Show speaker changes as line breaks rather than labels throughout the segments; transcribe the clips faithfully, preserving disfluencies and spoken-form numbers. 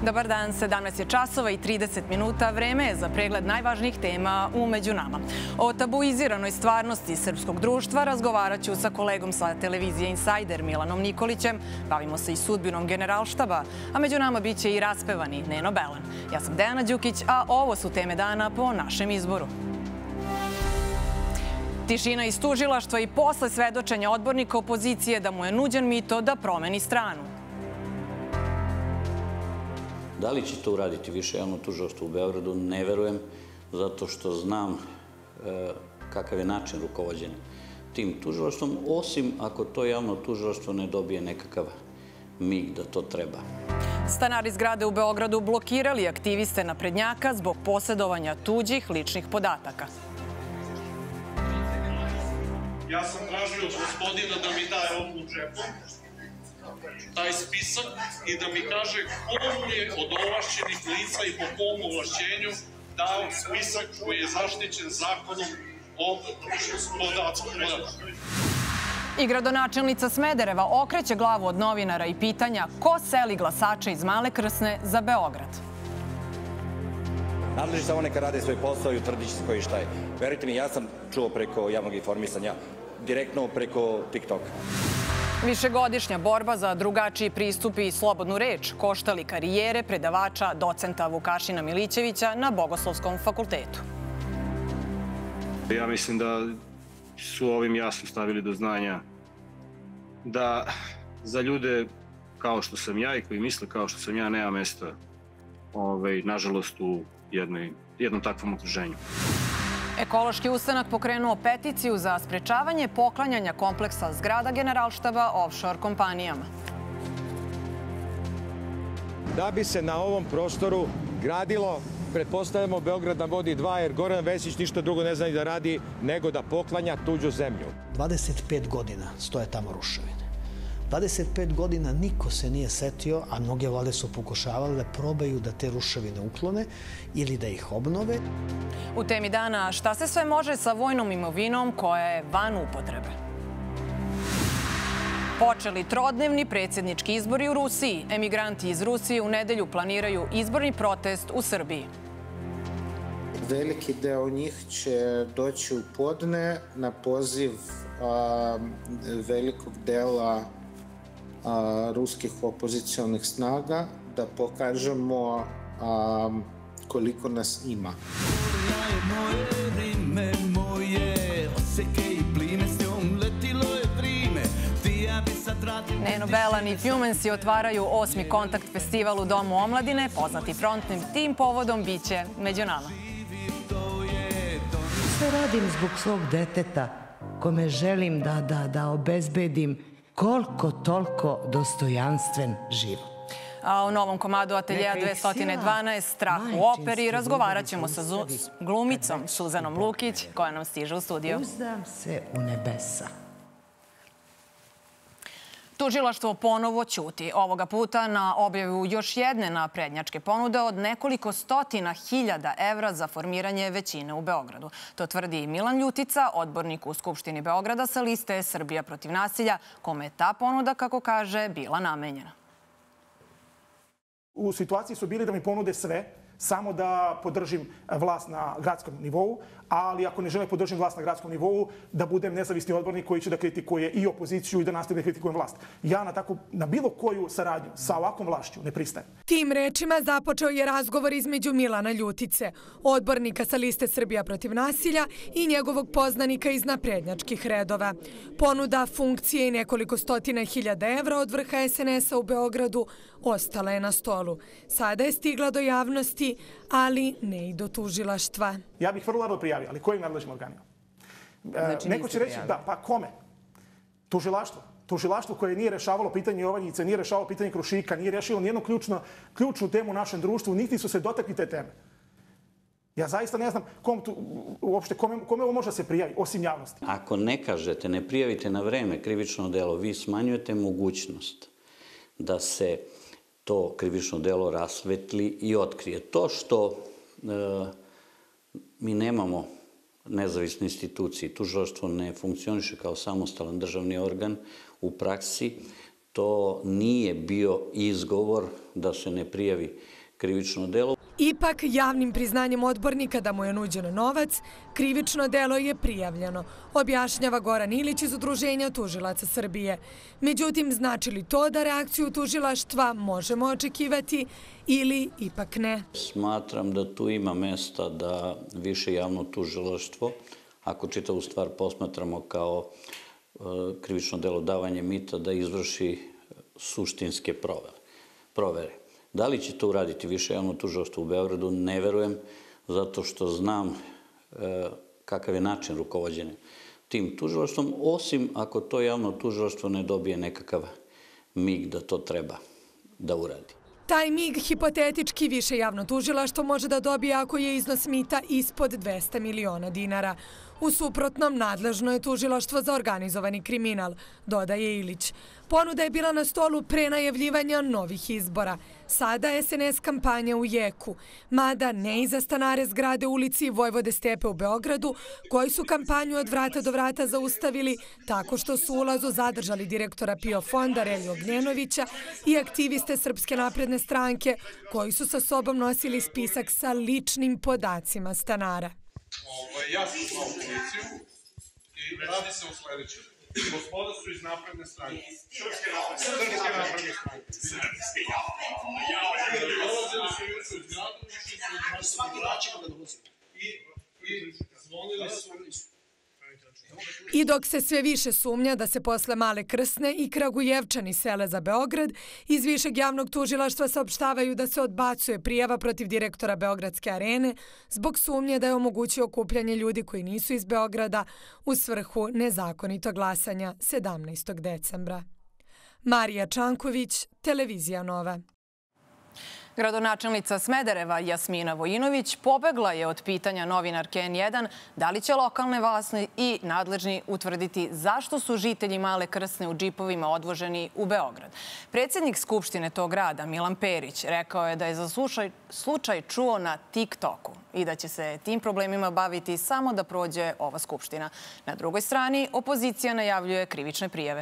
Dobar dan, sedamnaest je časova i trideset minuta. Vreme je za pregled najvažnijih tema u Među nama. O tabuiziranoj stvarnosti srpskog društva razgovarat ću sa kolegom sa televizije Insajder Milanom Nikolićem. Bavimo se i sudbinom Generalštaba, a među nama bit će i raspevani Neno Belan. Ja sam Dejana Đukić, a ovo su teme dana po našem izboru. Tišina iz tužilaštva i posle svedočenja odbornika opozicije da mu je nuđen mito da promeni stranu.
Da li će to uraditi Više javno tužilaštvo u Beogradu? Ne verujem, zato što znam kakav je način rukovođenja tim tužilaštvom, osim ako to javno tužilaštvo ne dobije nekakav mig da to treba.
Stanari zgrade u Beogradu blokirali aktiviste naprednjaka zbog posjedovanja tuđih ličnih podataka.
Ja sam tražio od gospodina da mi daje ovu džepu, taj spisak, i da mi kaže komu je od ovlašćenih lica i po kom ovlašćenju dao spisak koji je zaštićen zakonom o podacima.
I gradonačelnica Smedereva okreće glavu od novinara i pitanja ko seli glasače iz Male Krsne za Beograd.
Nadležni samo neka rade svoj posao i utvrdići se koji šta je. Verujte mi, ja sam čuo preko javnog informisanja, direktno preko TikToka.
Višegodišnja borba za drugačiji pristup i slobodnu reč koštali karijere predavača docenta Vukašina Milićevića na Bogoslovskom fakultetu.
Ja mislim da su ovim jasno stavili do znanja da za ljude kao što sam ja i koji misle kao što sam ja nema mesta, nažalost, u jednom takvom okruženju.
Ekološki ustanak pokrenuo peticiju za sprečavanje poklanjanja kompleksa zgrada Generalštaba offshore kompanijama.
Da bi se na ovom prostoru gradilo, pretpostavljamo Beograd na vodi dva, jer Goran Vesić ništa drugo ne zna da radi nego da poklanja tuđu zemlju.
dvadeset pet godina stoje tamo ruševine. dvadeset pet godina niko se nije setio, a mnoge vlade su pokušavale da probaju da te ruševine uklone ili da ih obnove.
U temi dana šta se sve može sa vojnom imovinom koja je van upotrebe. Počeli trodnevni predsjednički izbori u Rusiji. Emigranti iz Rusije u nedelju planiraju izborni protest u Srbiji.
Veliki deo njih će doći u podne na poziv velikog dela ruskih opozicionih snaga da pokažemo koliko nas ima.
Neno Belan i Fjumensi otvaraju osmi kontakt festival u Domu omladine. Poznati frontnim tim povodom biće među nama.
Sve radim zbog svog deteta kome želim da obezbedim koliko toliko dostojanstven život.
A u novom komadu Ateljeja dvesta dvanaest Strah u operi razgovarat ćemo sa glumicom Suzanom Lukić koja nam stiže u studiju.
Uzdam se u nebesa.
Tužilaštvo ponovo ćuti. Ovoga puta na objavu još jedne naprednjačke ponude od nekoliko stotina hiljada evra za formiranje većine u Beogradu. To tvrdi i Milan Ljutica, odbornik u Skupštini Beograda sa liste Srbija protiv nasilja, kome je ta ponuda, kako kaže, bila namenjena.
U situaciji su bili da mi ponude sve, samo da podržim vlast na gradskom nivou, ali ako ne žele podržim vlast na gradskom nivou, da budem nezavisni odbornik koji će da kritikuje i opoziciju i da nastavim da kritikujem vlast. Ja na, tako, na bilo koju saradnju sa ovakvom vlašću ne pristajem.
Tim rečima započeo je razgovor između Milana Ljutice, odbornika sa liste Srbija protiv nasilja i njegovog poznanika iz naprednjačkih redova. Ponuda, funkcije i nekoliko stotina hiljada evra od vrha es en es a u Beogradu ostala je na stolu. Sada je stigla do javnosti, ali ne i do tužilaštva.
Ja bih vrlo rado prijavio, ali kojim nadležnim organima? Neko će reći, da, pa kome? Tužilaštvo. Tužilaštvo koje nije rešavalo pitanje Jovanjice, nije rešavalo pitanje Krušika, nije rešilo nijednu ključnu temu u našem društvu, niti su se dotakli te teme. Ja zaista ne znam uopšte kome ovo može da se prijavi, osim javnosti.
Ako ne kažete, ne prijavite na vreme krivično delo, vi smanjujete mogućnost da se to krivično delo rasvetli i otkrije. To što mi nemamo nezavisne institucije, tužilaštvo ne funkcioniše kao samostalan državni organ u praksi, to nije bio izgovor da se ne prijavi krivično delo.
Ipak, javnim priznanjem odbornika da mu je nuđen novac, krivično delo je prijavljeno, objašnjava Goran Ilić iz Udruženja tužilaca Srbije. Međutim, znači li to da reakciju tužilaštva možemo očekivati ili ipak ne?
Smatram da tu ima mesta da više javno tužilaštvo, ako čitavu stvar posmatramo kao krivično delo davanje mita, da izvrši suštinske provere. Da li će to uraditi više javno tužilaštvo u Beogradu, ne verujem, zato što znam kakav je način rukovođenja tim tužilaštvom, osim ako to javno tužilaštvo ne dobije nekakav mig da to treba da uradi.
Taj mig hipotetički više javno tužilaštvo može da dobije ako je iznos mita ispod dvesta miliona dinara. U suprotnom, nadležno je tužilaštvo za organizovani kriminal, dodaje Ilić. Ponuda je bila na stolu pre najavljivanja novih izbora. Sada je es en es kampanja u jeku, mada ne i za stanare zgrade u ulici Vojvode Stepe u Beogradu, koji su kampanju od vrata do vrata zaustavili tako što su ulazu zadržali direktora PIO fonda Relju Ognjenovića i aktiviste Srpske napredne stranke, koji su sa sobom nosili spisak sa ličnim podacima stanara.
Ja sam zvao policiju i radi se o sledećem. Gospoda su iz napredne stranke. Srpske napredne stranke. Srpske napredne stranke. Dolazili su juče u zgradu, išli su iz svaki dan ćemo da dolazimo. I zvonili su...
I dok se sve više sumnja da se posle Male Krsne i Kragujevčani sele za Beograd, iz Višeg javnog tužilaštva saopštavaju da se odbacuje prijava protiv direktora Beogradske arene zbog sumnje da je omogućio okupljanje ljudi koji nisu iz Beograda u svrhu nezakonitog glasanja sedamnaestog decembra. Marija Čanković, Televizija Nova.
Gradonačelnica Smedereva Jasmina Vojinović pobegla je od pitanja novinarke en jedan da li će lokalne vlasti i nadležni utvrditi zašto su žitelji Male Krsne u džipovima odvoženi u Beograd. Predsjednik Skupštine tog grada, Milan Perić, rekao je da je za slučaj čuo na TikToku i da će se tim problemima baviti samo da prođe ova Skupština. Na drugoj strani, opozicija najavljuje krivične prijave.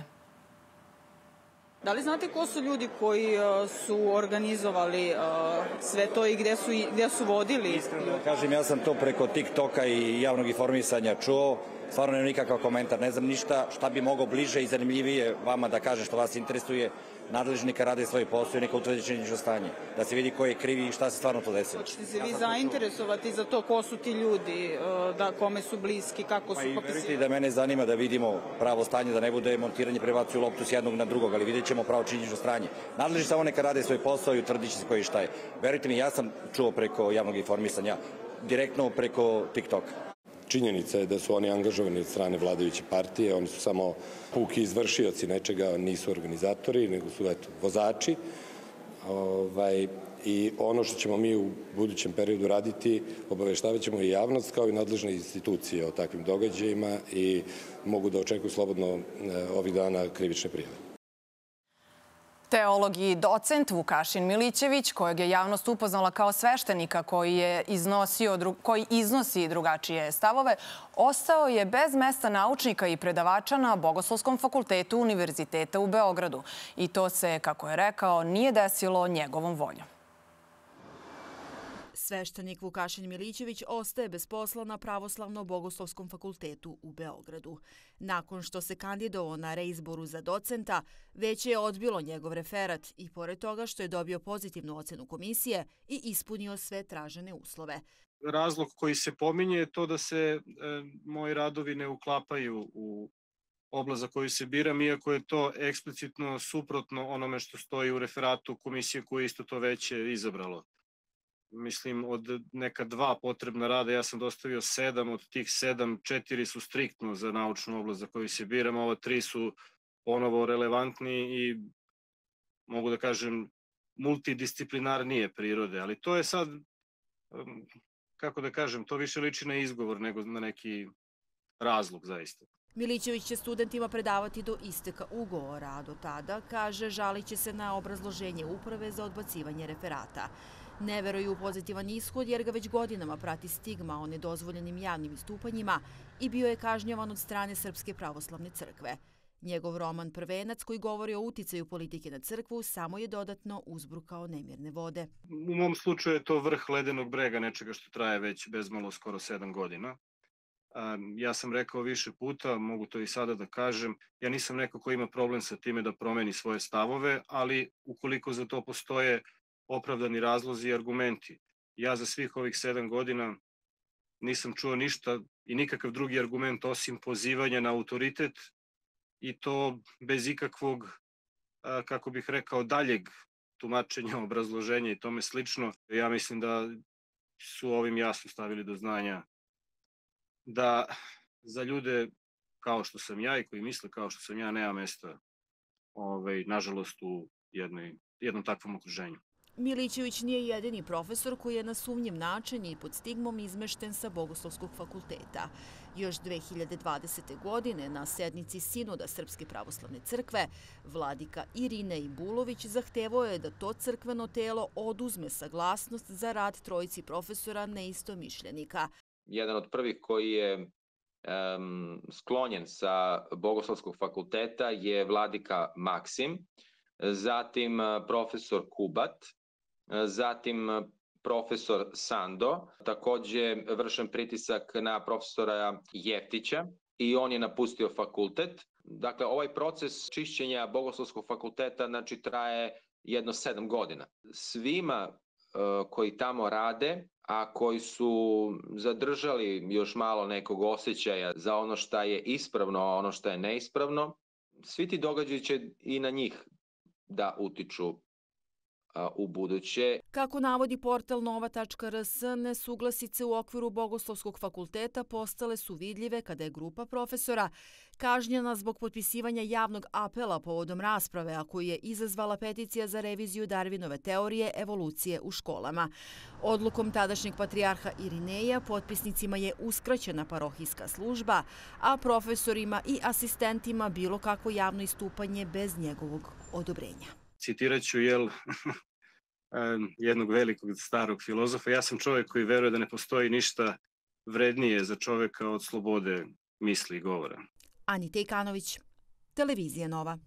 Da li znate ko su ljudi koji su organizovali sve to i gde su vodili?
Iskreno da kažem, ja sam to preko TikToka i javnog informisanja čuo. Stvarno nema nikakav komentar. Ne znam ništa šta bi mogao bliže i zanimljivije vama da kažem što vas interesuje. Nadležni neka rade svoj posao i neka utvrdi činjenično stanje. Da se vidi ko je krivi i šta se stvarno to desilo.
Hoćete se vi zainteresovati za to ko su ti ljudi, da kome su bliski, kako su popisivali?
Pa i verujte da mene zanima da vidimo pravo stanje, da ne bude montiranje, prebacuju loptu s jednog na drugog, ali vidjet ćemo pravo činjenično stanje. Nadležni samo neka rade svoj posao i utvrdit će se koji šta je. Verujte mi, ja sam čuo preko javnog informisanja, direktno preko TikToka.
Činjenica je da su oni angažovani od strane vladajuće partije, oni su samo puki izvršioci nečega, nisu organizatori, nego su eto, vozači. Ovaj, I ono što ćemo mi u budućem periodu raditi, obaveštavat ćemo i javnost kao i nadležne institucije o takvim događajima i mogu da očekuju slobodno ovih dana krivične prijave.
Teolog i docent Vukašin Milićević, kojeg je javnost upoznala kao sveštenika koji, je iznosio, koji iznosi drugačije stavove, ostao je bez mesta naučnika i predavača na Bogoslovskom fakultetu Univerziteta u Beogradu. I to se, kako je rekao, nije desilo njegovom voljom.
Sveštenik Vukašin Milićević ostaje bez posla na Pravoslavno-Bogoslovskom fakultetu u Beogradu. Nakon što se kandidovao na reizboru za docenta, već je odbilo njegov referat i pored toga što je dobio pozitivnu ocenu komisije i ispunio sve tražene uslove.
Razlog koji se pominje je to da se e, moji radovi ne uklapaju u oblast za koju se biram, iako je to eksplicitno suprotno onome što stoji u referatu komisije koje isto to već je izabralo. Mislim, od neka dva potrebna rada, ja sam dostavio sedam, od tih sedam, četiri su striktno za naučnu oblast za koju se biram, ova tri su ponovo relevantni i, mogu da kažem, multidisciplinarnije prirode, ali to je sad, kako da kažem, to više liči na izgovor nego na neki razlog zaista.
Milićević će studentima predavati do isteka ugovora, a do tada, kaže, žalit će se na obrazloženje uprave za odbacivanje referata. Ne veruju u pozitivan ishod jer ga već godinama prati stigma o nedozvoljenim javnim istupanjima i bio je kažnjavan od strane Srpske pravoslavne crkve. Njegov roman Prvenac, koji govori o uticaju politike na crkvu, samo je dodatno uzbrukao nemirne vode.
U mom slučaju je to vrh ledenog brega, nečega što traje već bezmalo skoro sedam godina. Ja sam rekao više puta, mogu to i sada da kažem, ja nisam neko ko ima problem sa time da promeni svoje stavove, ali ukoliko za to postoje opravdani razlozi i argumenti. Ja za svih ovih sedam godina nisam čuo ništa i nikakav drugi argument osim pozivanja na autoritet i to bez ikakvog, kako bih rekao, daljeg tumačenja, obrazloženja i tome slično. Ja mislim da su ovim jasno stavili do znanja da za ljude kao što sam ja i koji misle kao što sam ja nema mesta, ovaj, nažalost, u jednoj, jednom takvom okruženju.
Milićević nije jedini profesor koji je na sumnjiv način i pod stigmom izmešten sa Bogoslovskog fakulteta. Još dve hiljade dvadesete. godine na sednici Sinoda Srpske pravoslavne crkve vladika Irinej Bulović zahtevao je da to crkveno telo oduzme saglasnost za rad trojici profesora neistomišljenika.
Jedan od prvih koji je um, sklonjen sa Bogoslovskog fakulteta je vladika Maksim, zatim profesor Kubat, zatim profesor Sando, takođe vršen pritisak na profesora Jeftića i on je napustio fakultet. Dakle, ovaj proces čišćenja Bogoslovskog fakulteta znači, traje jedno sedam godina. Svima uh, koji tamo rade, a koji su zadržali još malo nekog osjećaja za ono šta je ispravno, a ono šta je neispravno, svi ti događaji će i na njih da utiču u buduće.
Kako navodi portal nova tačka r s, nesuglasice u okviru Bogoslovskog fakulteta postale su vidljive kada je grupa profesora kažnjena zbog potpisivanja javnog apela povodom rasprave, a koju je izazvala peticija za reviziju Darwinove teorije evolucije u školama. Odlukom tadašnjeg patrijarha Irineja potpisnicima je uskraćena parohijska služba, a profesorima i asistentima bilo kakvo javno istupanje bez njegovog odobrenja.
Citirat ću, jel, jednog velikog starog filozofa. Ja sam čovjek koji veruje da ne postoji ništa vrednije za čovjeka od slobode misli i govora.
Anita Ikanović, Televizija Nova.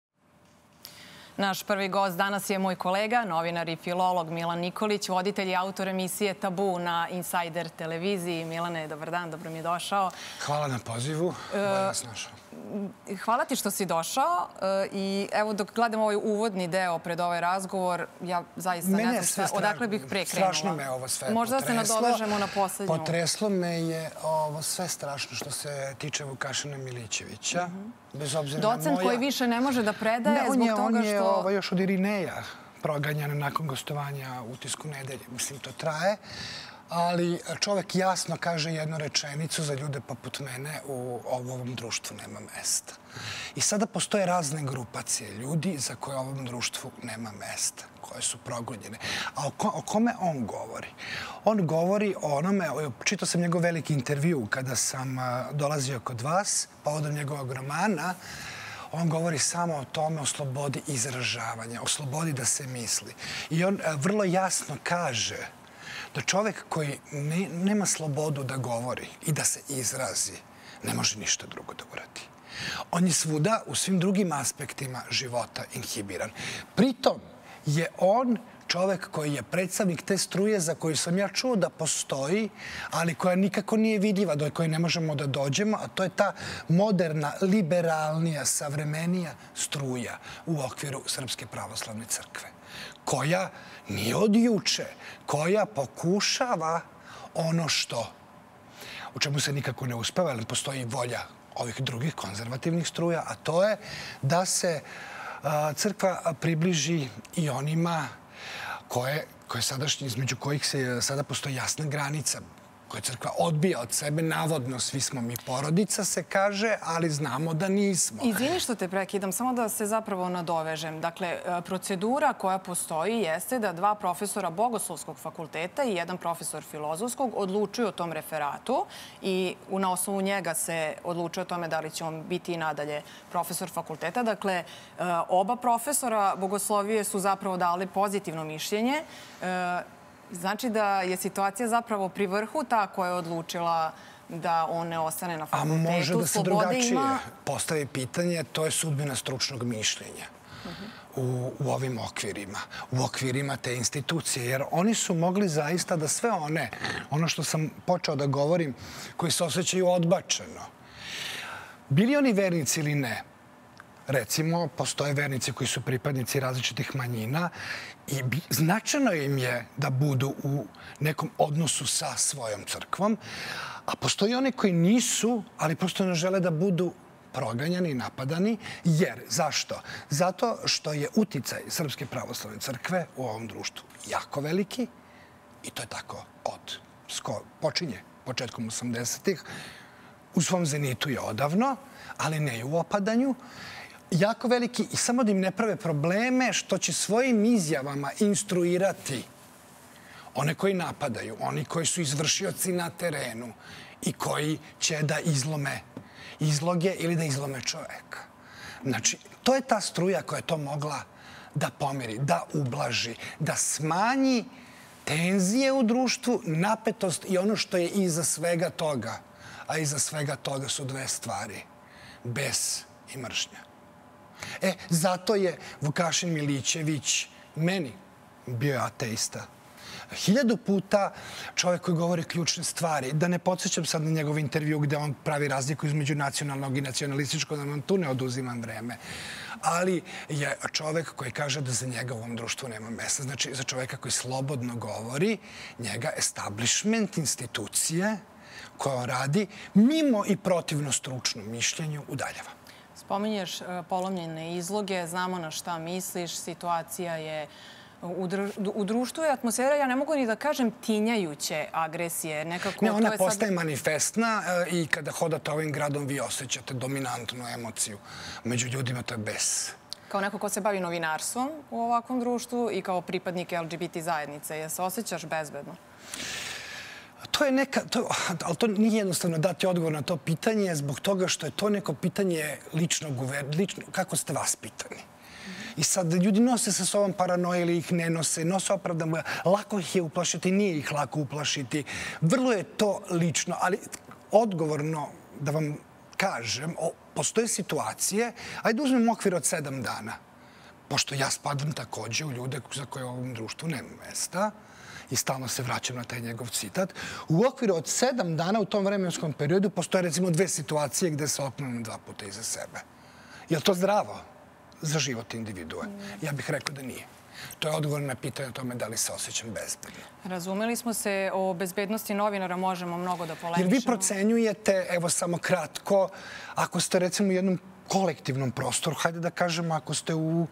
Naš prvi gost danas je moj kolega, novinar i filolog Milan Nikolić, voditelj i autor emisije Tabu na Insider televiziji. Milane, dobar dan, dobro mi je došao.
Hvala na pozivu, bolje vas našao.
Hvala ti što si došao i evo dok gledam ovaj uvodni deo pred ovaj razgovor, ja zaista ne znam sve, odakle bih pre krenula.
Strašno me ovo sve
Možda
potreslo.
se nadovežemo na poslednju.
Potreslo me je ovo sve strašno što se tiče Vukašina Milićevića. Bez obzira na moja...
Docent koji više ne može da predaje zbog toga što...
On je ovo još od Irineja proganjan nakon gostovanja u Utisku nedelje. Mislim, to traje. Ali čovek jasno kaže jednu rečenicu: za ljude poput mene u ovom društvu nema mesta. I sada postoje razne grupacije ljudi za koje u ovom društvu nema mesta, koje su progonjene. A o kome on govori? On govori o onome, čitao sam njegov veliki intervju kada sam dolazio kod vas, povodom njegovog romana. On govori samo o tome, o slobodi izražavanja, o slobodi da se misli. I on vrlo jasno kaže da čovek koji ne, nema slobodu da govori i da se izrazi, ne može ništa drugo da uradi. On je svuda u svim drugim aspektima života inhibiran. Pritom je on čovek koji je predstavnik te struje za koju sam ja čuo da postoji, ali koja nikako nije vidljiva, do koje ne možemo da dođemo, a to je ta moderna, liberalnija, savremenija struja u okviru Srpske pravoslavne crkve, koja nije od juče, koja pokušava ono što, u čemu se nikako ne uspeva, ali postoji volja ovih drugih konzervativnih struja, a to je da se crkva približi i onima koje, koje sadašnji, između kojih se sada postoji jasna granica, koje crkva odbija od sebe. Navodno, svi smo mi porodica, se kaže, ali znamo da nismo.
Izvini što te prekidam, samo da se zapravo nadovežem. Dakle, procedura koja postoji jeste da dva profesora Bogoslovskog fakulteta i jedan profesor filozofskog odlučuju o tom referatu i na osnovu njega se odlučuje o tome da li će on biti i nadalje profesor fakulteta. Dakle, oba profesora bogoslovije su zapravo dali pozitivno mišljenje. Znači da je situacija zapravo pri vrhu ta koja je odlučila da on ne ostane na fakultetu?
A može da se
Slobode
drugačije
ima...
postavi pitanje, to je sudbina stručnog mišljenja u, u ovim okvirima, u okvirima te institucije. Jer oni su mogli zaista da sve one, ono što sam počeo da govorim, koji se osjećaju odbačeno, bili oni vernici ili ne, recimo, postoje vernici koji su pripadnici različitih manjina i značajno im je da budu u nekom odnosu sa svojom crkvom, a postoji oni koji nisu, ali prosto ne žele da budu proganjani i napadani. Jer, zašto? Zato što je uticaj Srpske pravoslavne crkve u ovom društvu jako veliki i to je tako od počinje početkom osamdesetih. U svom zenitu je odavno, ali ne i u opadanju. Jako veliki i samo da im ne prave probleme što će svojim izjavama instruirati one koji napadaju, oni koji su izvršioci na terenu i koji će da izlome izloge ili da izlome čoveka. Znači, to je ta struja koja je to mogla da pomiri, da ublaži, da smanji tenzije u društvu, napetost i ono što je iza svega toga. A iza svega toga su dve stvari. Bes i mržnja. E, zato je Vukašin Milićević meni bio ateista. Hiljadu puta čovjek koji govori ključne stvari. Da ne podsjećam sad na njegov intervju gde on pravi razliku između nacionalnog i nacionalističkog, da vam tu ne oduzimam vreme. Ali je čovjek koji kaže da za njega u ovom društvu nema mesta. Znači, za čovjeka koji slobodno govori, njega establishment, institucije koje on radi, mimo i protivno stručnom mišljenju, udaljava.
Spominješ polomljene izloge, znamo na šta misliš, situacija je u društvu je atmosfera, ja ne mogu ni da kažem tinjajuće agresije.
Ne, ona postaje manifestna i kada hodate ovim gradom vi osjećate dominantnu emociju. Među ljudima to je bes.
Kao neko ko se bavi novinarstvom u ovakvom društvu i kao pripadnik L G B T zajednice, je se osjećaš bezbedno?
To je neka, ali to nije jednostavno dati odgovor na to pitanje zbog toga što je to neko pitanje ličnog uverenja, kako ste vaspitani. I sad ljudi nose sa sobom paranoje ili ih ne nose, nose opravdano. Lako ih je uplašiti, nije ih lako uplašiti. Vrlo je to lično, ali odgovorno da vam kažem, postoje situacije, ajde uzmem okvir od sedam dana, pošto ja spadam takođe u ljude za koje u ovom društvu nema mesta i stalno se vraćam na taj njegov citat. U okviru od sedam dana u tom vremenskom periodu postoje recimo dve situacije gde se okrenem dva puta iza sebe. Je li to zdravo za život individue? Ja bih rekao da nije. To je odgovor na pitanje o tome da li se osjećam bezbedno.
Razumeli smo se, o bezbednosti novinara možemo mnogo da polemišemo.
Jer vi procenjujete, evo samo kratko, ako ste recimo u jednom kolektivnom prostoru, hajde da kažemo ako ste u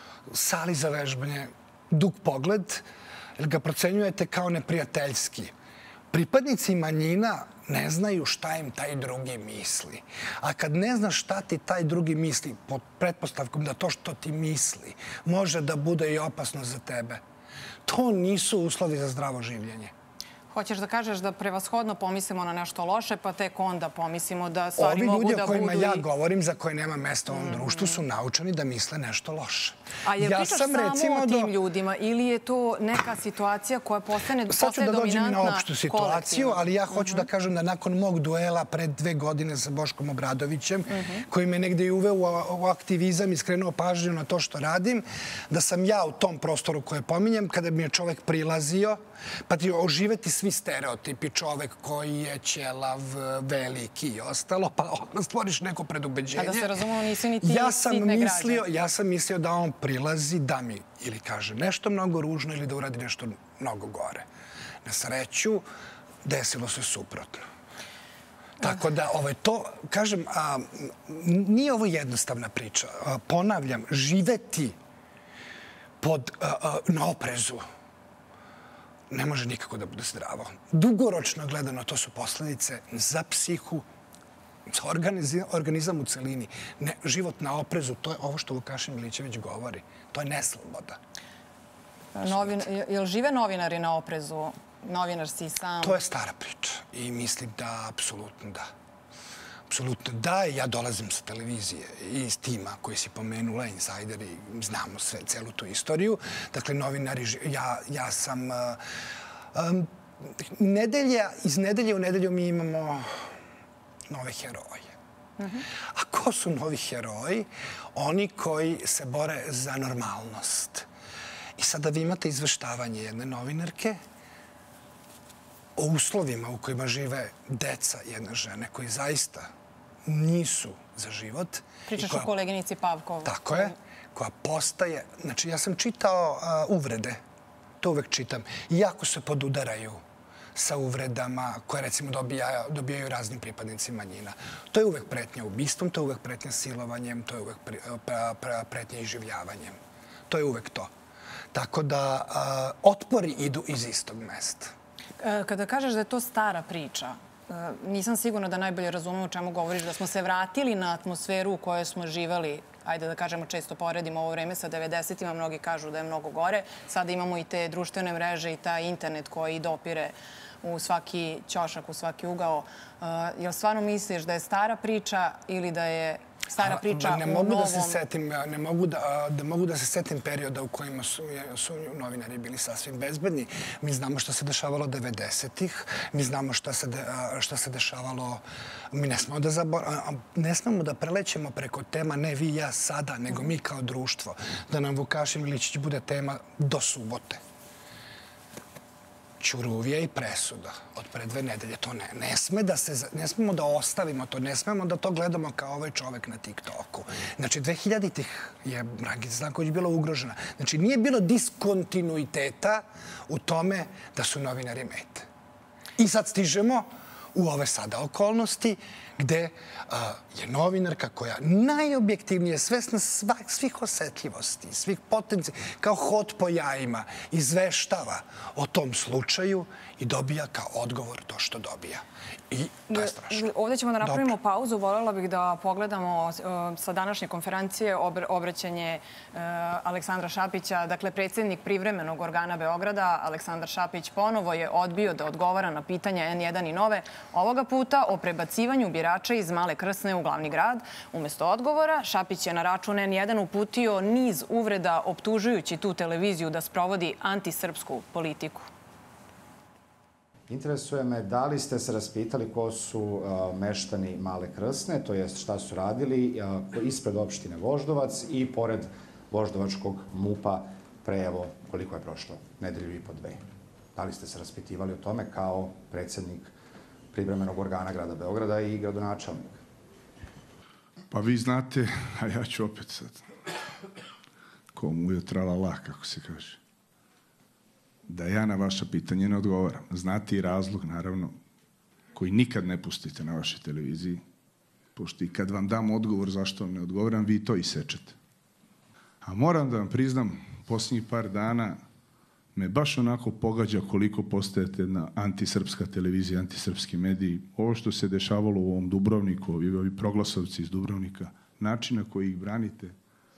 sali za vežbanje, dug pogled, ili ga procenjujete kao neprijateljski. Pripadnici manjina ne znaju šta im taj drugi misli. A kad ne znaš šta ti taj drugi misli, pod pretpostavkom da to što ti misli može da bude i opasno za tebe, to nisu uslovi za zdravo življenje.
Hoćeš da kažeš da prevashodno pomislimo na nešto loše, pa tek onda pomislimo da stvari mogu da budu i...
Ovi ljudi o kojima ja govorim, za koje nema mesta u ovom društvu, su naučeni da misle nešto loše.
A je pričaš samo o tim ljudima ili je to neka situacija koja postane dominantna kolektivno?
Sad ću da dođem na opštu situaciju, ali ja hoću da kažem da nakon mog duela pred dve godine sa Boškom Obradovićem, koji me negde i uveo u aktivizam i skrenuo pažnju na to što radim, da sam ja u tom prostoru koje pominjem, kada mi je čovek prilazio, pa ti oživeti svi stereotipi, čovek koji je ćelav, veliki i ostalo, pa onda stvoriš neko predubeđenje.
A da se razumemo, nisi ni ti sitne građane.
Ja sam mislio da on prilazi da mi ili kaže nešto mnogo ružno ili da uradi nešto mnogo gore. Na sreću, desilo se suprotno. Tako da, to, kažem, nije ovo jednostavna priča. Ponavljam, živeti na oprezu ne može nikako da bude zdravo. Dugoročno gledano, to su posledice za psihu, za organizam u celini. Život na oprezu, to je ovo što Vukašin Milićević govori. To je nesloboda.
Jel žive novinari na oprezu? Novinar si sam?
To je stara priča i mislim da apsolutno da. Apsolutno da. Ja dolazim sa televizije i iz tima koji si pomenula, insajderi, znamo sve, celu tu istoriju. Dakle, novinari, ja sam... Nedelja, iz nedelje u nedelju mi imamo nove heroje. A ko su novi heroji? Oni koji se bore za normalnost. I sada vi imate izveštavanje jedne novinarke o uslovima u kojima žive deca jedne žene koji zaista nisu za život.
Pričaš o koleginici Pavkovu.
Tako je. Koja postaje... Znači, ja sam čitao uvrede. To uvek čitam. Iako se podudaraju sa uvredama koje, recimo, dobijaju razni pripadnici manjina. To je uvek pretnja ubistvom, to je uvek pretnja silovanjem, to je uvek pretnja iživljavanjem. To je uvek to. Tako da otpori idu iz istog mesta.
Kada kažeš da je to stara priča, nisam sigurna da najbolje razumem o čemu govoriš, da smo se vratili na atmosferu u kojoj smo živali, ajde da kažemo, često poredimo ovo vreme sa devedesetima, mnogi kažu da je mnogo gore. Sada imamo i te društvene mreže i taj internet koji dopire u svaki ćošak, u svaki ugao. Jel stvarno misliš da je stara priča ili da je stara priča u novom...
Ne mogu da se setim, ne mogu da mogu da se setim perioda u kojima su novinari bili sasvim bezbedni. Mi znamo što se dešavalo devedesetih, mi znamo što se dešavalo... Mi ne smemo da prelećemo preko tema ne vi i ja sada, nego mi kao društvo. Da nam Vukašin Miličić bude tema do subote. Ćuruvija i presuda od pre dve nedelje. To ne, ne sme da se, ne smemo da ostavimo to, ne smemo da to gledamo kao ovaj čovek na TikToku. Znači, dve hiljaditih je Brankica Stanković bila ugrožena. Znači, nije bilo diskontinuiteta u tome da su novinari mete. I sad stižemo u ove sada okolnosti gde je novinarka koja najobjektivnije, svesna svih osetljivosti, svih potencija, kao hod po jajima, izveštava o tom slučaju i dobija kao odgovor to što dobija. I to je strašno.
Ovdje ćemo da napravimo pauzu. Voljela bih da pogledamo sa današnje konferencije obraćanje Aleksandra Šapića. Dakle, predsjednik privremenog organa Beograda, Aleksandar Šapić, ponovo je odbio da odgovara na pitanja en jedan i Nove. Ovoga puta o prebacivanju birača iz Male Krsne u glavni grad. Umjesto odgovora, Šapić je na račun en jedan uputio niz uvreda optužujući tu televiziju da sprovodi antisrpsku politiku.
Interesuje me da li ste se raspitali ko su meštani Male Krsne, to jest šta su radili ispred opštine Voždovac i pored Voždovačkog MUP-a pre, evo, koliko je prošlo, nedelju i po dve. Da li ste se raspitivali o tome kao predsjednik privremenog organa grada Beograda i gradonačelnik?
Pa vi znate, a ja ću opet sad, komu je tralala, kako se kaže, da ja na vaša pitanje ne odgovaram. Znate i razlog, naravno, koji nikad ne pustite na vašoj televiziji, pošto i kad vam dam odgovor zašto vam ne odgovaram, vi to isečete. A moram da vam priznam, posljednjih par dana me baš onako pogađa koliko postajete jedna antisrpska televizija, antisrpski mediji. Ovo što se dešavalo u ovom Dubrovniku, ovi proglasovci iz Dubrovnika, način na koji ih branite,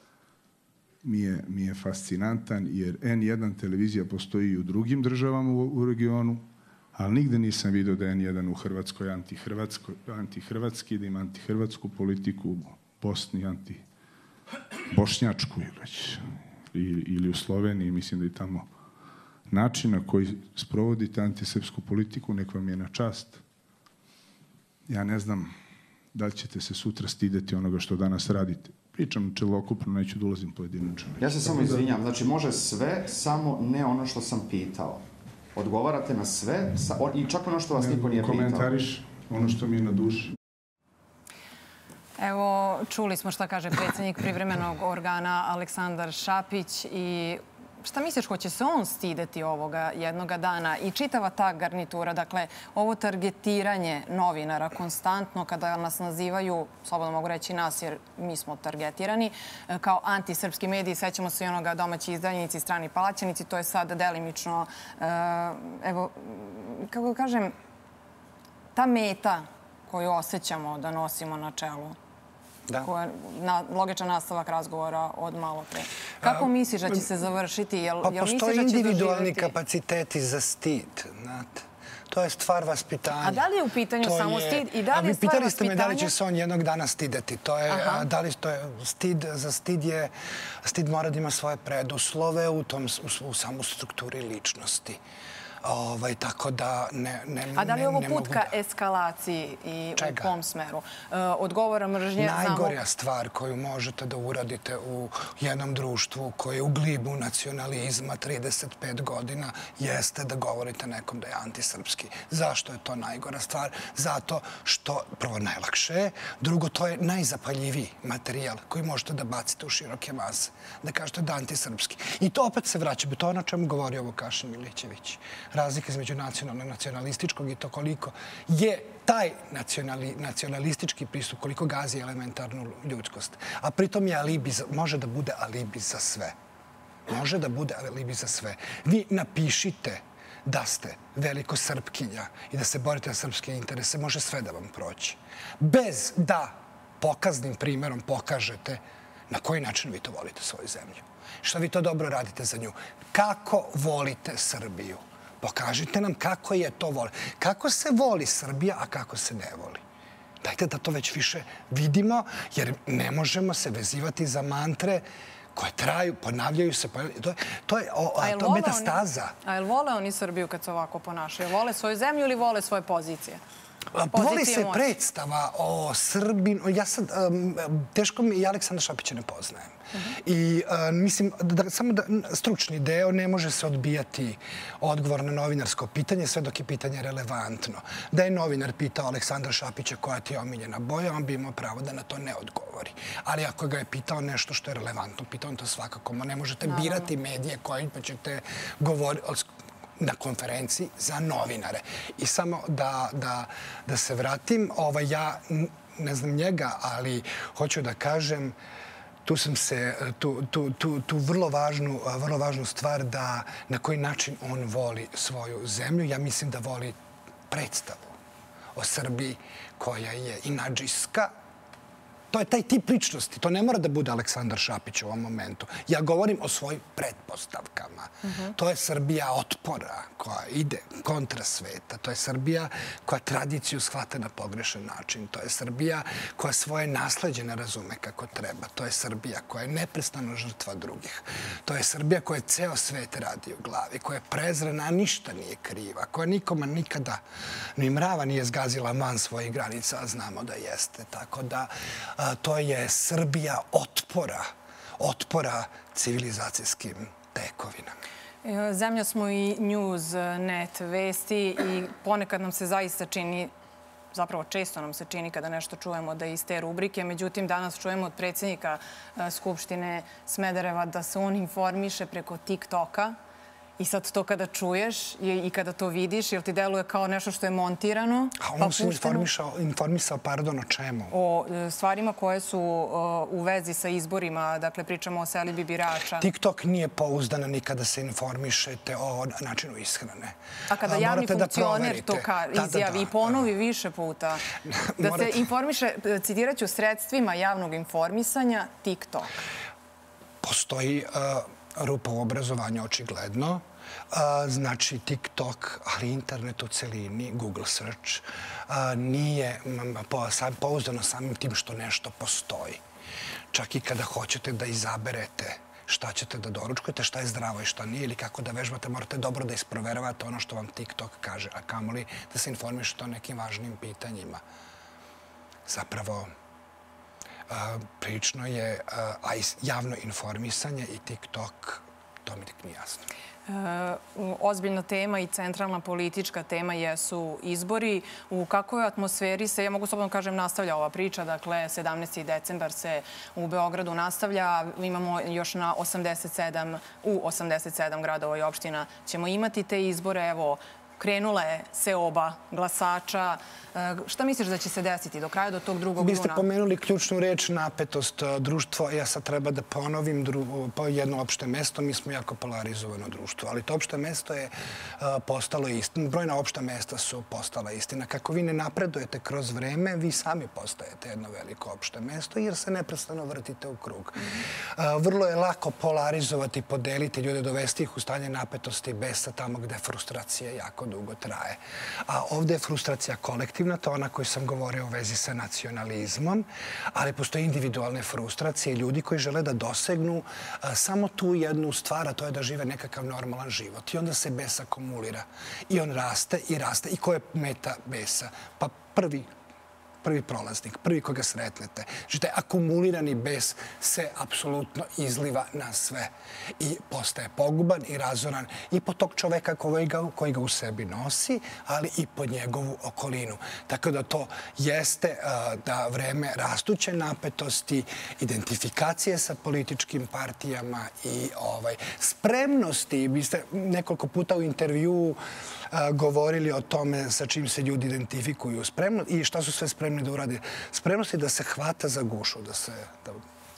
mi je, mi je fascinantan, jer en jedan televizija postoji i u drugim državama u, u regionu, ali nigde nisam vidio da je en jedan u Hrvatskoj antihrvatski, da ima antihrvatsku politiku, u Bosni antibošnjačku ili, ili u Sloveniji, mislim da je tamo način na koji sprovodite antisrpsku politiku, nek vam je na čast. Ja ne znam da li ćete se sutra stideti onoga što danas radite. Pričam celokupno, neću da ulazim pojedinačno.
Ja se samo izvinjam, znači može sve, samo ne ono što sam pitao. Odgovarate na sve i čak ono što vas niko nije pitao.
Komentariš ono što mi je na duši.
Evo, čuli smo šta kaže predsjednik privremenog organa Aleksandar Šapić i šta misliš, hoće se on stideti ovoga jednoga dana i čitava ta garnitura, dakle, ovo targetiranje novinara konstantno kada nas nazivaju, slobodno mogu reći nas jer mi smo targetirani, kao antisrpski mediji, sećamo se i onoga domaći izdajnici, strani plaćenici, to je sad delimično, evo, kako da kažem, ta meta koju osjećamo da nosimo na čelu, koja je logičan nastavak razgovora od malo pre. Kako misliš da će se završiti?
Pa postoji individualni kapaciteti za stid, znate. To je stvar vaspitanja.
A da li je u pitanju samo stid i da li je stvar vaspitanja?
Pitali ste me da li će se on jednog dana stideti. To je, da li to je stid, za stid je, stid mora da ima svoje preduslove u tom, u samu strukturi ličnosti. Tako da ne mogu...
A da li je ovo put ka eskalaciji i u kom smeru? Odgovora mržnje...
Najgorija stvar koju možete da uradite u jednom društvu koje je u glibu nacionalizma trideset pet godina jeste da govorite nekom da je antisrpski. Zašto je to najgora stvar? Zato što, prvo, najlakše je, drugo, to je najzapaljiviji materijal koji možete da bacite u široke mase. Da kažete da je antisrpski. I to opet se vraća. To je ono čemu govorio Vukašin Milićević. Razlika između nacionalnog i nacionalističkog i to koliko je taj nacionalistički pristup, koliko gazi elementarnu ljudskost. A pritom je alibi, može da bude alibi za sve. Može da bude alibi za sve. Vi napišite da ste veliko srpkinja i da se borite za srpske interese, može sve da vam proći. Bez da pokaznim primjerom pokažete na koji način vi to volite svoju zemlju. Šta vi to dobro radite za nju. Kako volite Srbiju? Pokažite nam kako je to voli. Kako se voli Srbija, a kako se ne voli. Dajte da to već više vidimo, jer ne možemo se vezivati za mantre koje traju, ponavljaju se. To je metastaza.
A je li vole oni Srbiju kad se ovako ponašaju? Vole svoju zemlju ili vole svoje pozicije?
Voli se predstava o Srbinu. Ja sad, teško mi i Aleksandra Šapića ne poznajem. I mislim, samo da stručni deo ne može se odbijati odgovor na novinarsko pitanje sve dok je pitanje relevantno. Da je novinar pitao Aleksandra Šapića koja ti je omiljena boja, on bi imao pravo da na to ne odgovori. Ali ako ga je pitao nešto što je relevantno, pitao on to svakako. Ne možete birati medije koje pa ćete govoriti na konferenciji za novinare. I samo da se vratim, ja ne znam njega, ali hoću da kažem tu sam se, tu vrlo važnu stvar da na koji način on voli svoju zemlju. Ja mislim da voli predstavu o Srbiji koja je inadžijska. To je taj tip ličnosti. To ne mora da bude Aleksandar Šapić u ovom momentu. Ja govorim o svojim pretpostavkama. To je Srbija otpora koja ide kontra sveta. To je Srbija koja tradiciju shvata na pogrešan način. To je Srbija koja svoje nasleđe ne razume kako treba. To je Srbija koja je neprestano žrtva drugih. To je Srbija koja ceo svet radi u glavi, koja je prezrena, a ništa nije kriva, koja nikoma nikada ni mrava nije zgazila van svojih granica, a znamo da jeste. Tako da to je Srbija otpora, otpora civilizacijskim tekovinama.
Zemlja smo i news, net, vesti i ponekad nam se zaista čini, zapravo često nam se čini kada nešto čujemo da je iz te rubrike. Međutim, danas čujemo od predsjednika Skupštine Smedereva da se on informiše preko TikToka. I sad to kada čuješ i kada to vidiš, jel ti deluje kao nešto što je montirano?
A on se informisao, pardon, o čemu?
O stvarima koje su u vezi sa izborima, dakle pričamo o selibi birača.
TikTok nije pouzdana nikada se informišete o načinu ishrane.
A kada javni funkcioner to izjavi i ponovi više puta, da se informiše, citirat ću, sredstvima javnog informisanja TikTok.
Postoji rupa u obrazovanju, očigledno. Znači, TikTok, ali internet u celini, Google search, nije pouzdano samim tim što nešto postoji. Čak i kada hoćete da izaberete šta ćete da doručkujete, šta je zdravo i šta nije, ili kako da vežbate, morate dobro da isproveravate ono što vam TikTok kaže, a kamoli da se informišete o nekim važnim pitanjima. Zapravo, prilično je javno informisanje i TikTok, to mi tek nije jasno.
Ozbiljna tema i centralna politička tema jesu izbori. U kakvoj atmosferi se, ja mogu slobodno kažem, nastavlja ova priča. Dakle, sedamnaesti decembar se u Beogradu nastavlja. Imamo još na osamdeset sedam, u osamdeset sedam gradova i opština ćemo imati te izbore. Evo, krenula je seoba glasača. Šta misliš da će se desiti do kraja, do tog drugog juna?
Vi ste pomenuli ključnu reč napetost društva. Ja sad treba da ponovim jedno opšte mesto. Mi smo jako polarizovano društvo, ali to opšte mesto je postalo istina. Brojna opšta mesta su postala istina. Kako vi ne napredujete kroz vreme, vi sami postajete jedno veliko opšte mesto jer se neprestano vrtite u krug. Vrlo je lako polarizovati, podeliti ljude, dovesti ih u stanje napetosti i besa tamo gde frustracija jako dugo traje. A ovde je frustracija kolektivna, to je ona koju sam govorio u vezi sa nacionalizmom, ali postoje individualne frustracije, ljudi koji žele da dosegnu samo tu jednu stvar, a to je da žive nekakav normalan život. I onda se bes akumulira. I on raste i raste. I ko je meta besa? Pa prvi prvi prolaznik, prvi koga sretnete. Znači, taj akumulirani bes se apsolutno izliva na sve i postaje poguban i razoran i po tog čoveka koji ga u sebi nosi, ali i po njegovu okolinu. Tako da to jeste da vreme rastuće napetosti, identifikacije sa političkim partijama i spremnosti. Vi ste nekoliko puta u intervjuu govorili o tome sa čim se ljudi identifikuju i šta su sve spremni da urade. Spremnosti da se hvata za gušu, da se, da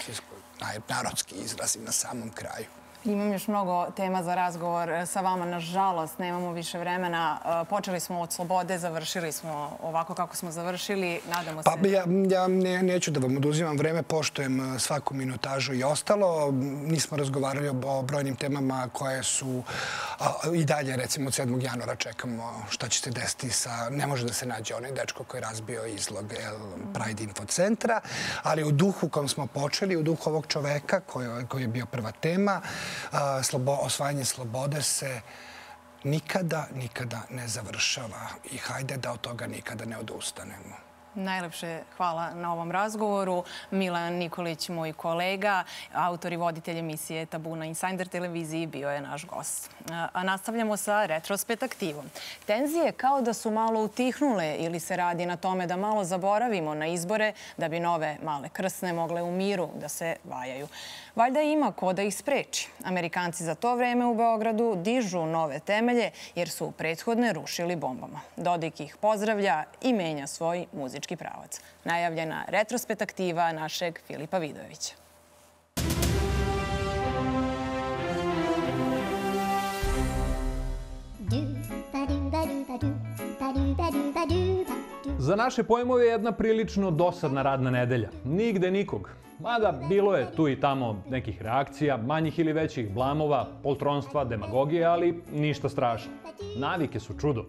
narodski izrazim na samom kraju.
Imam još mnogo tema za razgovor sa vama. Nažalost, nemamo više vremena. Počeli smo od slobode, završili smo ovako kako smo završili. Nadamo se...
Pa ja neću da vam oduzimam vreme, poštujem svaku minutažu i ostalo. Nismo razgovarali o brojnim temama koje su i dalje, recimo od sedmog januara čekamo šta će se desiti sa... Ne može da se nađe onaj dečko koji je razbio izlog Pride Info centra, ali u duhu kom smo počeli, u duhu ovog čoveka koji je bio prva tema, osvajanje slobode se nikada, nikada ne završava i hajde da od toga nikada ne odustanemo.
Najlepše hvala na ovom razgovoru. Milan Nikolić, moj kolega, autor i voditelj emisije Tabu na Insider televiziji, bio je naš gost. A nastavljamo sa retrospektivom. Tenzije kao da su malo utihnule ili se radi na tome da malo zaboravimo na izbore da bi nove male krsne mogle u miru da se vajaju. Valjda ima ko da ih spreči. Amerikanci za to vreme u Beogradu dižu nove temelje jer su prethodne rušili bombama. Dodik ih pozdravlja i menja svoj muzički pravac. Najavljena retrospektiva našeg Filipa Vidojevića.
Za naše pojmove je jedna prilično dosadna radna nedelja. Nigde nikog. Mada bilo je tu i tamo nekih reakcija, manjih ili većih blamova, poltronstva, demagogije, ali ništa strašno. Navike su čudo.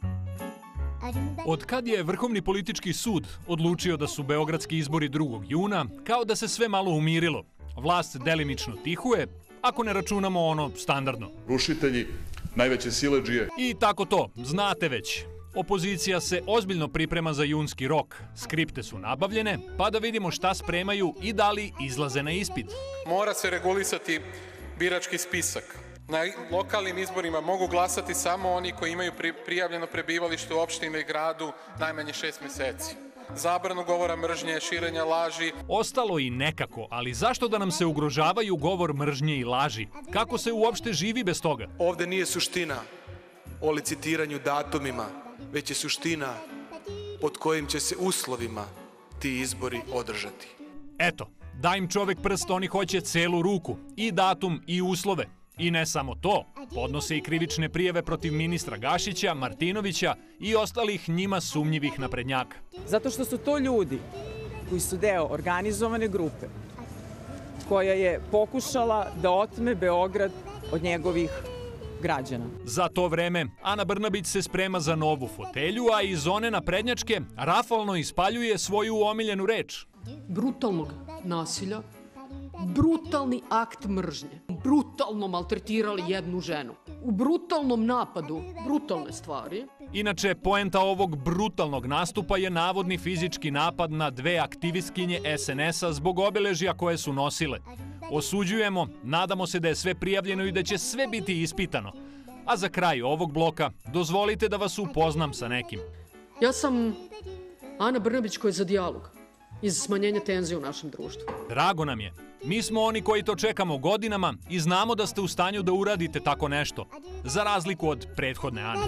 Od kad je Vrhovni politički sud odlučio da su beogradski izbori drugog juna, kao da se sve malo umirilo. Vlast delimično tihuje, ako ne računamo ono standardno.
Rušitelji, najveće siledžije.
I tako to, znate već. Opozicija se ozbiljno priprema za junski rok. Skripte su nabavljene, pa da vidimo šta spremaju i da li izlaze na ispit.
Mora se regulisati birački spisak. Na lokalnim izborima mogu glasati samo oni koji imaju prijavljeno prebivalište u opštini i gradu najmanje šest meseci. Zabranu govora mržnje, širenja laži.
Ostalo i nekako, ali zašto da nam se ugrožavaju govor mržnje i laži? Kako se uopšte živi bez toga?
Ovde nije suština o licitiranju datumima, već je suština pod kojim će se uslovima ti izbori održati.
Eto, da im čovek prst, oni hoće celu ruku, i datum i uslove. I ne samo to, podnose i krivične prijeve protiv ministra Gašića, Martinovića i ostalih njima sumnjivih naprednjaka.
Zato što su to ljudi koji su deo organizovane grupe koja je pokušala da otme Beograd od njegovih građana.
Za to vreme Ana Brnabić se sprema za novu fotelju, a iz one naprednjačke rafalno ispaljuje svoju omiljenu reč.
Brutalnog nasilja, brutalni akt mržnje, brutalno maltretirali jednu ženu. U brutalnom napadu, brutalne stvari.
Inače, poenta ovog brutalnog nastupa je navodni fizički napad na dve aktivistkinje es en es a zbog obeležja koje su nosile. Osuđujemo, nadamo se da je sve prijavljeno i da će sve biti ispitano. A za kraj ovog bloka, dozvolite da vas upoznam sa nekim.
Ja sam Ana Brnabić koja je za dijalog i za smanjenje tenzije u našem društvu.
Drago nam je. Mi smo oni koji to čekamo godinama i znamo da ste u stanju da uradite tako nešto, za razliku od prethodne Ane.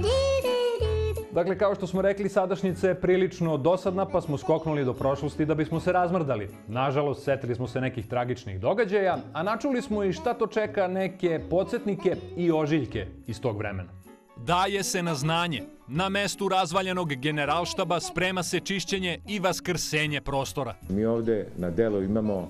Dakle, kao što smo rekli, sadašnjica je prilično dosadna, pa smo skoknuli do prošlosti da bismo se razmrdali. Nažalost, setili smo se nekih tragičnih događaja, a načuli smo i šta to čeka neke podsjetnike i ožiljke iz tog vremena.
Daje se na znanje. Na mestu razvaljenog generalštaba sprema se čišćenje i vaskrsenje prostora.
Mi ovde na delu imamo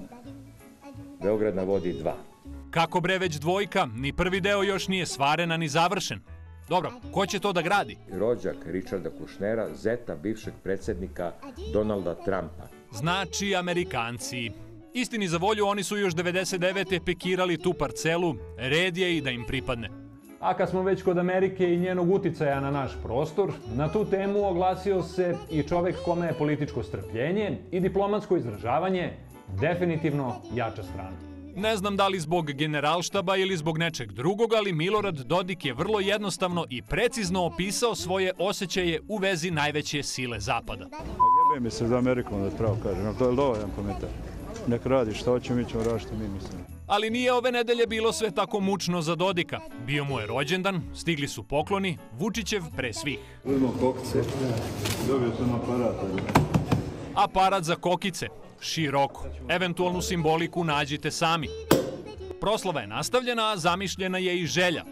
Beograd na vodi dva.
Kako bre već dvojka, ni prvi deo još nije svarena ni završen. Dobro, ko će to da gradi?
Rođak Richarda Kušnera, zeta bivšeg predsjednika Donalda Trumpa.
Znači Amerikanci. Istini za volju, oni su još devedeset devete pekirali tu parcelu, red je i da im pripadne.
A kad smo već kod Amerike i njenog uticaja na naš prostor, na tu temu oglasio se i čovek kome je političko strpljenje i diplomatsko izražavanje definitivno jača strana.
Ne znam da li zbog generalštaba ili zbog nečeg drugog, ali Milorad Dodik je vrlo jednostavno i precizno opisao svoje osjećaje u vezi najveće sile Zapada.
Jebe mi se za Amerikom, da pravo kažem, to je dovoljan komentar. Nek radi šta hoće, mi ćemo raditi što mi mislimo.
Ali nije ove nedelje bilo sve tako mučno za Dodika. Bio mu je rođendan, stigli su pokloni, Vučićev pre svih.
Uzmo kokice, dobio sam aparat.
Aparat za kokice, široko. Eventualnu simboliku nađite sami. Proslava je nastavljena, a zamišljena je i želja.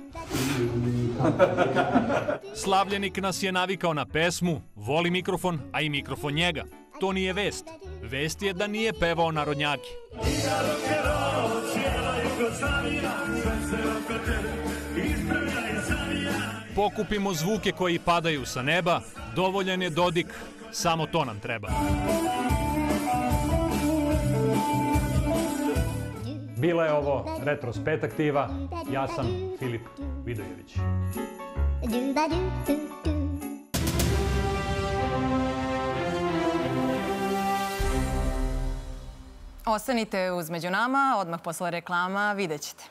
Slavljenik nas je navikao na pesmu, voli mikrofon, a i mikrofon njega. To nije vest. Vest je da nije pevao narodnjake. Pokupimo zvuke koji padaju sa neba, dovoljan je Dodik, samo to nam treba.
Bila je ovo retrospektiva, ja sam Filip Vidojević.
Ostanite uz Među nama, odmah posle reklama vidjet ćete.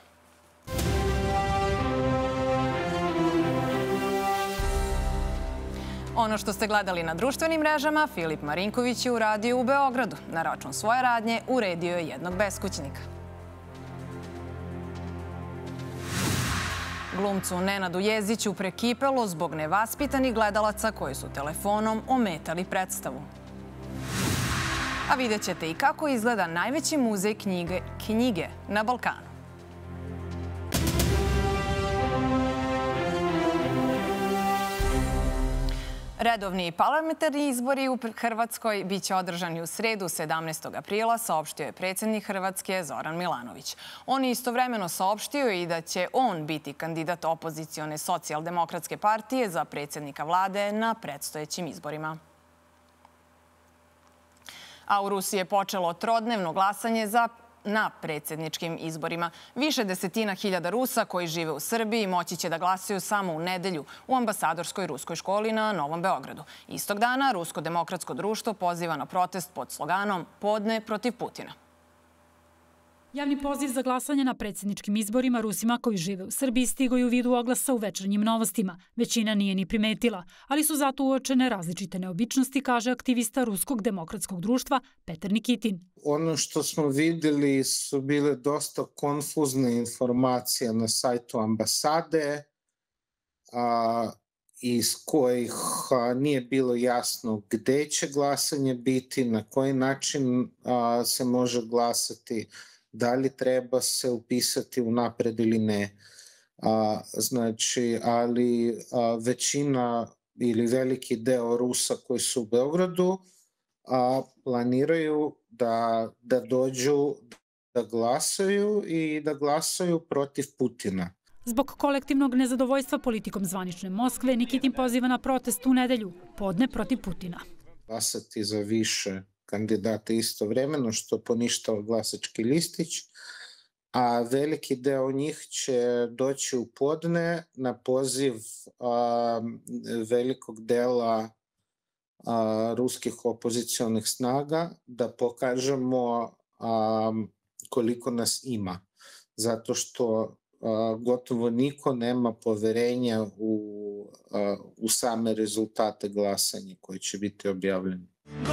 Ono što ste gledali na društvenim mrežama, Filip Marinković je uradio u Beogradu. Na račun svoje radnje uredio je jednog beskućnika. Glumcu Nenadu Jezdiću prekipelo zbog nevaspitanih gledalaca koji su telefonom ometali predstavu. A vidjet ćete i kako izgleda najveći muzej knjige, knjige na Balkanu. Redovni parlamentarni izbori u Hrvatskoj biće održani u sredu sedamnaestog aprila, saopštio je predsjednik Hrvatske Zoran Milanović. On je istovremeno saopštio i da će on biti kandidat opozicione socijaldemokratske partije za predsjednika vlade na predstojećim izborima. A u Rusiji je počelo trodnevno glasanje za na predsjedničkim izborima. Više desetina hiljada Rusa koji žive u Srbiji moći će da glasaju samo u nedelju u ambasadorskoj ruskoj školi na Novom Beogradu. Istog dana Rusko demokratsko društvo poziva na protest pod sloganom Podne protiv Putina.
Javni poziv za glasanje na predsjedničkim izborima Rusima koji žive u Srbiji stigao je u vidu oglasa u večernjim novostima. Većina nije ni primetila, ali su zato uočene različite neobičnosti, kaže aktivista Ruskog demokratskog društva Petar Nikitin.
Ono što smo vidjeli su bile dosta konfuzne informacije na sajtu ambasade, a, iz kojih a, nije bilo jasno gde će glasanje biti, na koji način a, se može glasati, da li treba se upisati unapred ili ne. A, znači, ali a, većina ili veliki deo Rusa koji su u Beogradu a, planiraju da, da dođu da glasaju i da glasaju protiv Putina.
Zbog kolektivnog nezadovoljstva politikom zvanične Moskve, Nikitin poziva na protest u nedelju, podne protiv Putina.
Glasati za više kandidata istovremeno, što poništava glasački listić, a veliki deo njih će doći u podne na poziv a, velikog dela a, ruskih opozicionih snaga da pokažemo a, koliko nas ima. Zato što a, gotovo niko nema poverenja u, a, u same rezultate glasanja koji će biti objavljeni.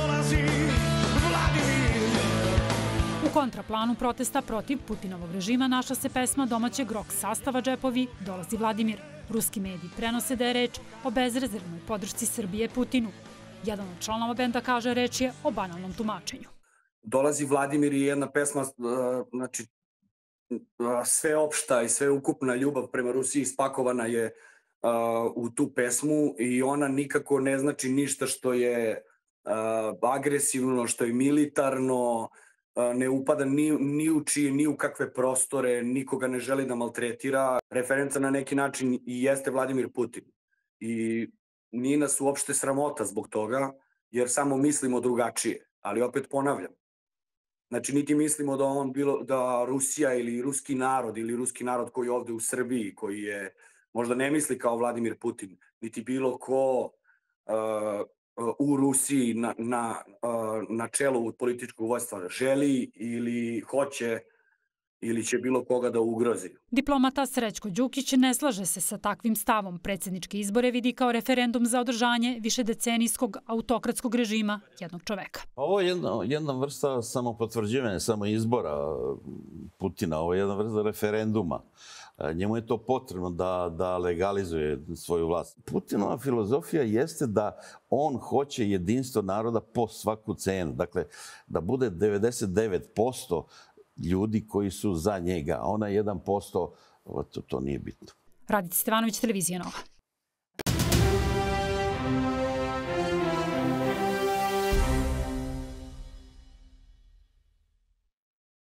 U kontraplanu protesta protiv Putinovog režima našla se pesma domaćeg rock sastava Džepovi Dolazi Vladimir. Ruski mediji prenose da je reč o bezrezervnoj podršci Srbije Putinu. Jedan od članova benda kaže reč je o banalnom tumačenju.
Dolazi Vladimir je jedna pesma, znači sveopšta i sveukupna ljubav prema Rusiji ispakovana je u tu pesmu i ona nikako ne znači ništa što je agresivno, što je militarno, ne upada ni, ni u čije, ni u kakve prostore, nikoga ne želi da maltretira. Referenca na neki način i jeste Vladimir Putin. I nije nas uopšte sramota zbog toga, jer samo mislimo drugačije. Ali opet ponavljam, znači niti mislimo da on bilo, da Rusija ili ruski narod ili ruski narod koji je ovde u Srbiji, koji je, možda ne misli kao Vladimir Putin, niti bilo ko uh, u Rusiji na, na, na čelu političkog vojstva želi ili hoće ili će bilo koga da ugrozi.
Diplomata Srećko Đukić ne slaže se sa takvim stavom. Predsjedničke izbore vidi kao referendum za održanje višedecenijskog autokratskog režima jednog čoveka.
Ovo je jedna, jedna vrsta samopotvrđivanja, samo izbora Putina. Ovo je jedna vrsta referenduma. Njemu je to potrebno da, da legalizuje svoju vlast. Putinova filozofija jeste da on hoće jedinstvo naroda po svaku cenu. Dakle, da bude devedeset devet posto ljudi koji su za njega, a ona jedan posto, to, to nije bitno.
Radica Stevanović, Televizija Nova.